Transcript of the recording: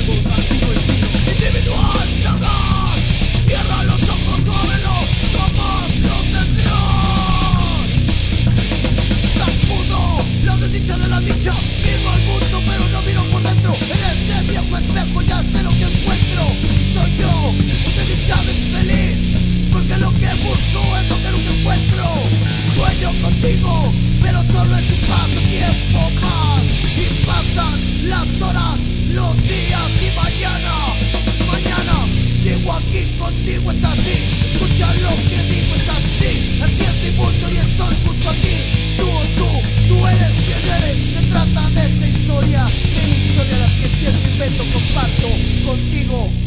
Individual, sagaz, cierra los ojos, ábrelo, jamás lo tendrás. Sacudo la desdicha de la dicha, miro al mundo pero no miro por dentro. En este viejo espejo ya sé lo que encuentro. Soy yo, un desdichado infeliz, porque lo que busco es lo que nunca encuentro. Sueño contigo, pero solo es un pasatiempo más. Y pasan las horas, los días y mañana sigo aquí contigo, es así. Escucha lo que digo, es así. Así es mi mundo y estoy junto a ti. Tú eres quien eres. Se trata de esta historia, de la historia la que siempre invento, comparto contigo.